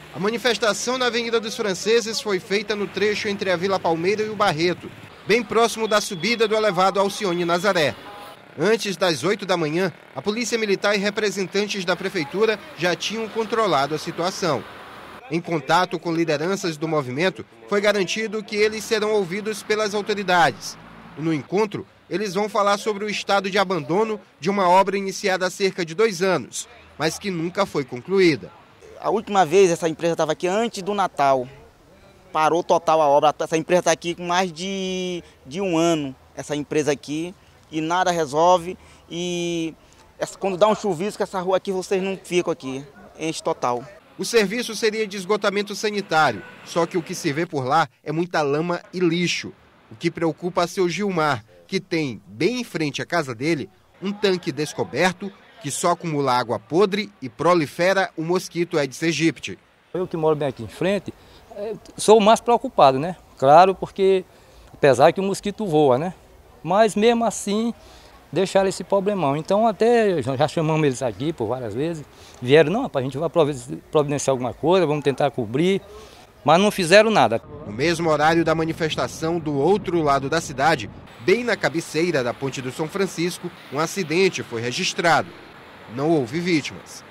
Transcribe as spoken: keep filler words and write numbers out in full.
A manifestação na Avenida dos Franceses foi feita no trecho entre a Vila Palmeira e o Barreto, bem próximo da subida do elevado Alcione Nazaré. Antes das oito da manhã, a Polícia Militar e representantes da Prefeitura já tinham controlado a situação. Em contato com lideranças do movimento, foi garantido que eles serão ouvidos pelas autoridades. E no encontro, eles vão falar sobre o estado de abandono de uma obra iniciada há cerca de dois anos, mas que nunca foi concluída. A última vez essa empresa estava aqui antes do Natal, parou total a obra. Essa empresa está aqui com mais de, de um ano, essa empresa aqui, e nada resolve. E essa, quando dá um chuvisco, essa rua aqui vocês não ficam aqui, enche total. O serviço seria de esgotamento sanitário, só que o que se vê por lá é muita lama e lixo. O que preocupa seu Gilmar, que tem, bem em frente à casa dele, um tanque descoberto que só acumula água podre e prolifera o mosquito Aedes aegypti. Eu que moro bem aqui em frente, sou o mais preocupado, né? Claro, porque apesar que o mosquito voa, né? Mas mesmo assim, deixaram esse problemão. Então até já chamamos eles aqui por várias vezes, vieram, não, a gente vai providenciar alguma coisa, vamos tentar cobrir, mas não fizeram nada. No mesmo horário da manifestação do outro lado da cidade, bem na cabeceira da Ponte do São Francisco, um acidente foi registrado. Não houve vítimas.